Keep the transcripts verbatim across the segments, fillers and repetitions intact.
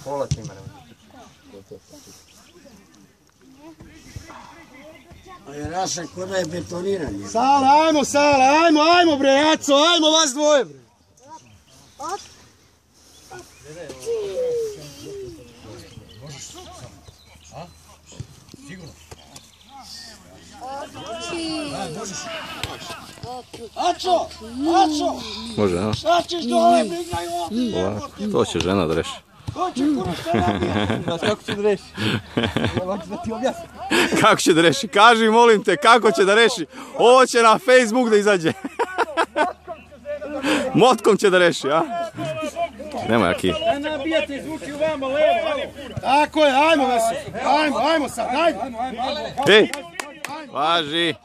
Pola tima nema. Raša, ko da je betoniran. Sale, ajmo, Sale, ajmo, ajmo bre, Jaco, ajmo vas dvoje bre. A? Sigurno? Aco, Aco! Može, a? Šta ćeš dole, brignaj ovdje? Ovako, to će žena da reši. Ko će kuno šta nabijati? Znaš kako će da reši? Hoćeš da ti objasnim. Kako će da reši? Kaži, molim te, kako će da reši? Ovo će na Facebook da izađe. Motkom će da reši, a? Nemoj, Aki. Da nabijate zvuči u vama, levo. Tako je, ajmo Veso, ajmo, ajmo sad, ajmo. Ej, važi.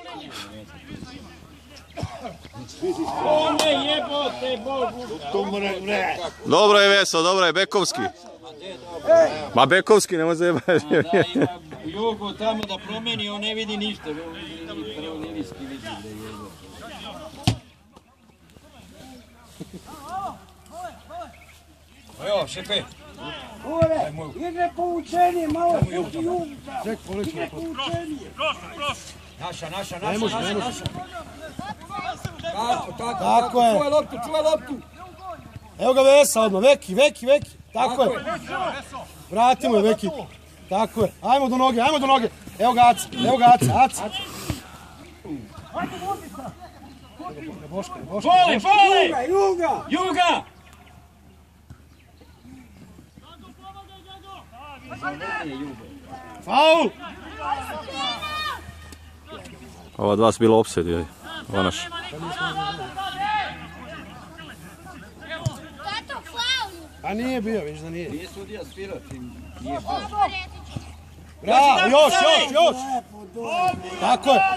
O ne jebote, Bogu. Dobro je Veso, dobro je, Bekovski. Ma Bekovski, nemoj zajebaš. Da ima Jugo tamo da promeni, on ne vidi ništa. Prvolinijski vidi da je jebo. Evo, šepe. Ure, igre povučenije, malo puti jugu. Igre povučenije. Naša, naša, naša, naša, naša. Tako, tako, Tako je. čuvaj loptu, čuvaj loptu. Evo ga Vesa odmah, Veki, Veki, Veki. Tako je. Vratimo je Veki. Tako je. Ajmo do noge, ajmo do noge. Evo ga Aca, evo ga Aca, Aca. Boška, Boška, Vole, vole! Juga! Juga! Faul! Ova dva su bila opsed, joj. Ova naš. A nije bio, vidiš da nije. Nije sudija svirao, nije pao. Bravo, još, još, još. Tako je.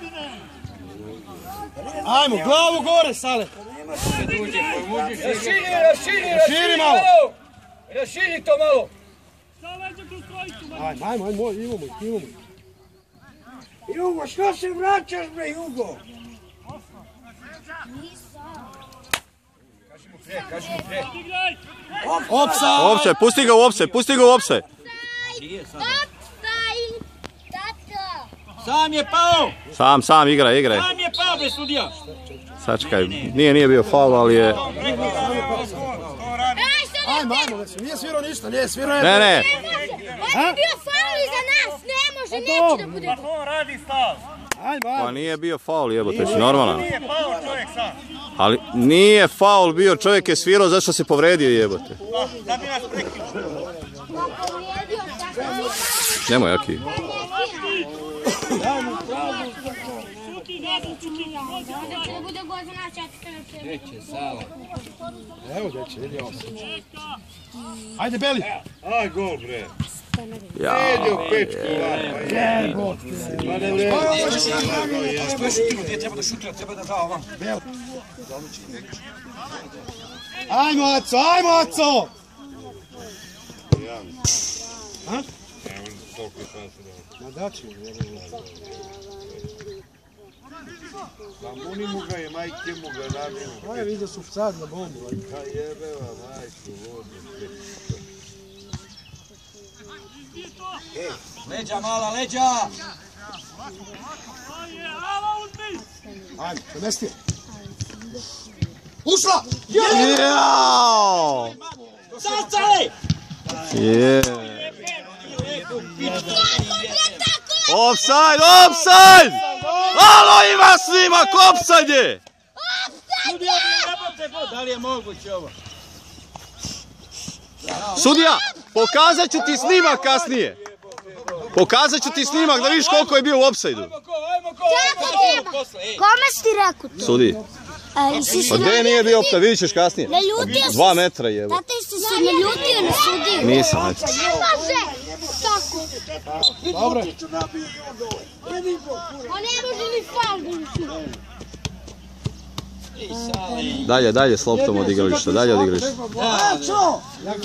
Ajmo, glavu gore, Sale. Raširi, raširi, Raširi malo. Raširi to malo. Ajmo, ajmo, ajmo, imamo ih, imamo ih. Jugo, što se vraćaš bre, Jugo? Kaži mu pre, kaži mu pre. Opsa! Opsed, pusti ga u opsed, pusti ga u opsed. Sam je pao! Sam, sam, igraj, igraj. Sam je pao, bre sudija! Sačekaj, nije, nije bio faul, ali je... Ajmo, ajmo, Veso, nije svirao ništa, nije svirao je. Ne, ne. On je bio faul iza nas, ne može, neće da bude. On radi stav! Ajmo, Pa ajmo. nije bio faul, jebote, si normalan. Nije pao čovjek sam! Ali nije faul bio, čovjek je svirao zašto se povredio, jebote. Da bi nas prekio! Nemoj, Aki. Neće, Sala. Evo deče, vidi ovo se. Ajde, Beli. Aj, gol, bre. Ja. Sjedio pečku, Jebo. ma ne vredi. Što je šutilo, gdje treba da šutira, treba da da ovam. Ajmo, Aco, ajmo, Aco. Ha? Evo, toliko je šanse da... Ma daći mu, jebo. Pa muni mu ga je, majke mu ga nabiju. Aj, vidio su sad na bombu. Ka jebeva, majku, vodi. Leđa mala, leđa! Ajde, premesti je. Ušla! Jao! Sad, Sale! Je. Offside, offside! Alo, ima snimak, offside je! Da li je moguće ovo? Sudija, pokazat ću ti snimak kasnije. Pokazat ću ti snimak da vidiš koliko je bio u offside-u. Kome si ti rekao to? Sudi. Pa gdje nije bio offside, vidit ćeš kasnije. Naljutio si Dva se. metra je. Tata si se naljutio na sudiju. Nisam, eto. Ne može! Tako. Dobro. On ne može ni faul da ušli. Dalje, dalje s loptom od igrališta, dalje od igrališta. Aco!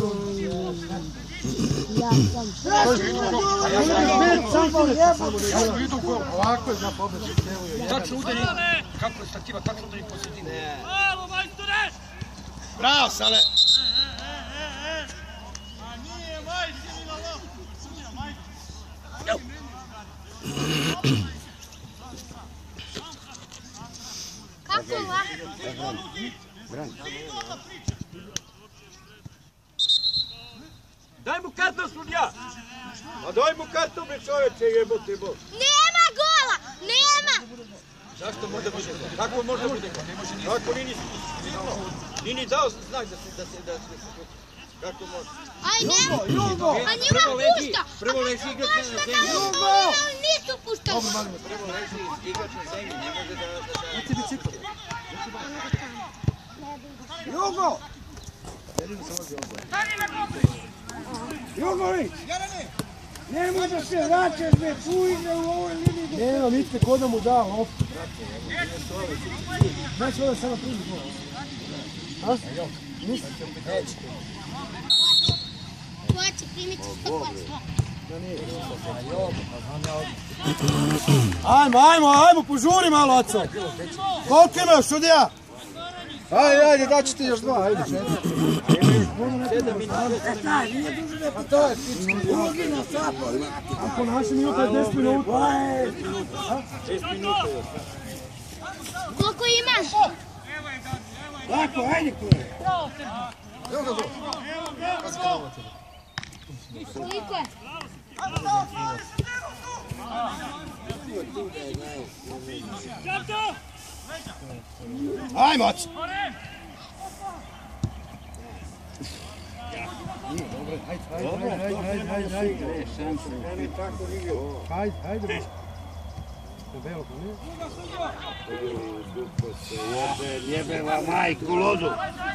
Ovako je za pobeći. Tačno udari, kako je stativa, tačno udari po sredini. Bravo, Sale. Daj mu karton sudija! A daj mu karton bre čoveče jebote bol! Nema gola! Nema! Zašto može bude gol? Kako može bude gol? Kako nini Nije ni dao znak da se da se da se kako može? Aj nema! A njima pušta! Prvo leži igrač na zemlji. Nisu puštali! Prvo leži igrač na zemlji, ne može da... Hoće bicikl. Jugo! Jugović! Nemoj da se vraćaš, bre, tu igra u ovoj liniji. Nema, Mitke, ko da mu da loptu. Znači ovdje sada primi gol. A? Nisi? Koja će primiti sto posto? Ajmo, ajmo, ajmo, požuri malo, oco. Koliko ima još, sudija? Ajde, ajde, daću ti još dva, ajde. Ako naši minuta je deset minuta. Koliko imaš? Lako, ajde kure. Koliko je? Ajmo, oco. Hajde, hajde, hajde. Jebeva majku lodu.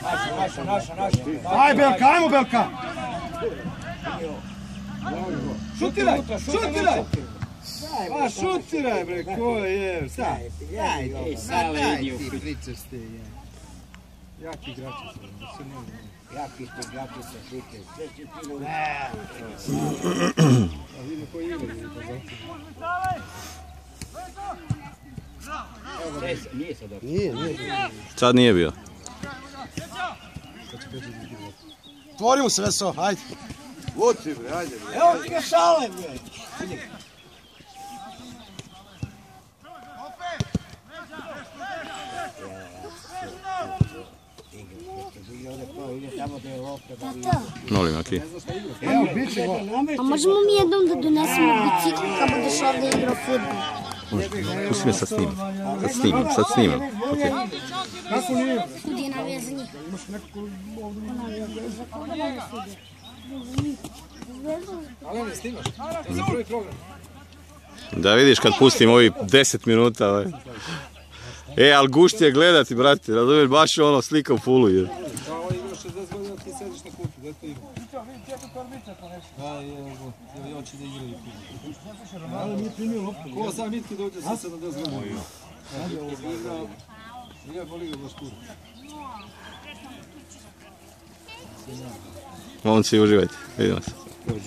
Aj, Belka, ajmo, Belka. Šutiraj, šutiraj. Pa šutiraj bre, ko je, šta? Ajde, sad ti pričaš te, je. Jaki igrači su, se ne znam. Jaki ste igrači sa slike, sve će pilo. A vidimo koji igra, je to zato. Nije sad dobro. Nije, nije. Sad nije bio. Tvori mu se, Veso, hajde. Vuci bre, ajde bre. Evo ti šale, bre. Molim, Aki. Evo, bit će gol. A možemo mi jednom da donesemo bicikl kad budeš ovdje igrao fudbal? Pusti me sad snimam. Sad snimam, sad snimam. Okay. Kako nije? Sudi je navija za njih. Ali ne snimaš, to je za prvi program. Da vidiš kad pustim ovih deset minuta. Ovaj. E, ali gušt je gledati, brate, razumiješ, baš ono slika u fulu. Je. Kao ovo igra šezdeset godina, ti sediš na kutu, gdje to igra? Da, je, evo, evo, on će da igra i kutu. Ali nije primio loptu. Ko sam Mitki dođe sa sedamdeset godina? Igra, igra po liga baš kuru. Momci, uživajte, vidimo se.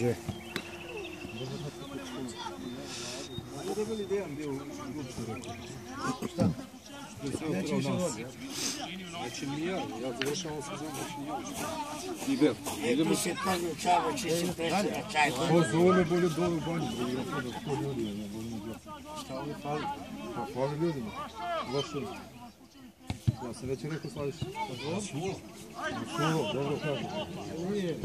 Ajde da bili Dejan bio u grupštu rekao. Šta? Neće više vodi. Neće ni ja, ja završavam sezonu, neće ni ja više. I Bel, idemo Ti se pazio čavo, či se preći na čaj. Ovo zove bolje dole u banju. Sto ljudi je, šta ovdje fali? Pa fali ljudima. Loše. Ja sam već rekao Slaviš. Sulo. Sulo, dobro kažem. Nije.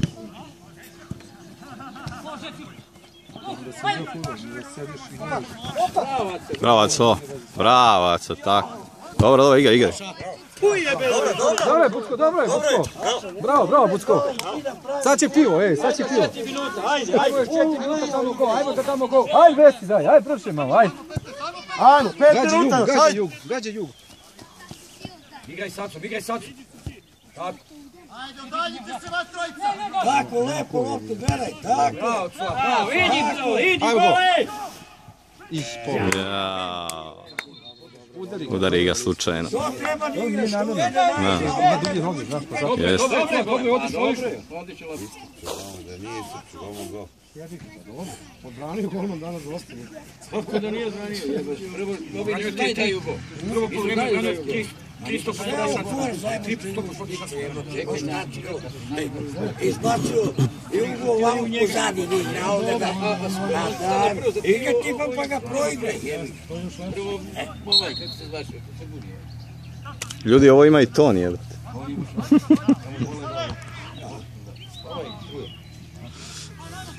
Da se nije fulo, da sediš i gledaš. Bravaco, bravaco, tako. Dobro, dobro, igra, igra. Dobro je, Bucko, dobro je, Bucko. Bravo, bravo, Bucko. Sad će pivo, ej, sad će pivo. Ajde, Ajmo još četiri minuta tamo go, ajmo da tamo go. Ajde, Vesti, daj, ajde, prošli malo, ajde. Ajmo, pet Gađa jug, minuta, gađa hajde. jug, gađa jug. igraj sacom, igraj sacom. Tako. Tako, lepo loptu, beraj, tako. Bravo, Cva, bravo, idi, bravo, idi, Ajmo, gole! Jao. Udari ga slučajno. To treba da igraš, to je Da. Ima dublje noge, znaš, pa zato. Jeste. Dobro, otišao, otišao. Odlično, Da nije srču, ovo go. Odbranio golman danas dosta. Kako da nije zanio? Prvo, ovi daj taj ugo. Prvo po vreme danas tristo Čekaj, znači, izbacio i ugo ovamo pozadi igra, ovdje da, igra tipa pa ga proigra, jebi. Prvo, ovaj, kako se zvaš, kako se budi. Ljudi, ovo ima i ton, jebate.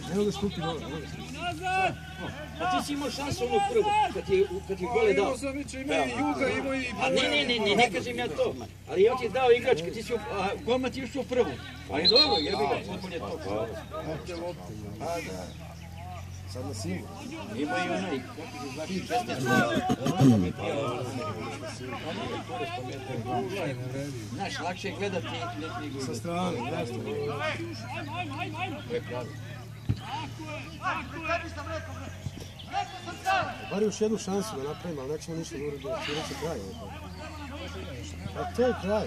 Evo ga stupi dole. A ti si imao šansu ono prvo, kad ti, kad ti gole dao. Imao sam već ima i Juga, ima i... A ne, ne, ne, ne, ne kažem ja to. Ali ja ti je dao igrač, kad ti si, a golman ti je ušao u prvu. Ali dobro, jebi ga, fudbal je to. Sad na silu. Ima i onaj, kako se zvači, čestitno. Znaš, lakše je gledati nego... Sa strane, jasno. To je pravo. Bar još jednu šansu da napravimo, ali nećemo ništa dobro da će kraj. A to je kraj.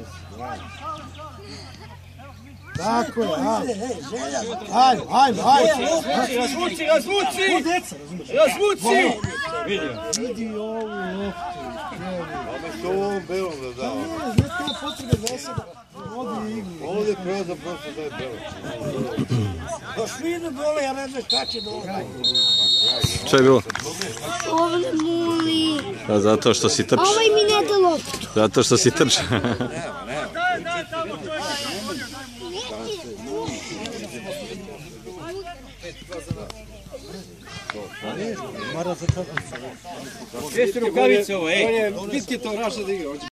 Tako je, ajde. Ajde, ajde, ajde. Razvuci, razvuci! Razvuci! Vidi ovu loptu. Ome što ovom belom da dao. Ne, ne treba potrebe za sada. Ovdje igri. Ovdje preza prosto da je belom. Da svi idu dole, ja ne znam šta će dole. Šta je bilo? Ovdje muli. Pa zato što si trč. Ovaj mi ne da loptu. Zato što si trč. Gdje su rukavice ovo, ej? Bitke to vraša da igra.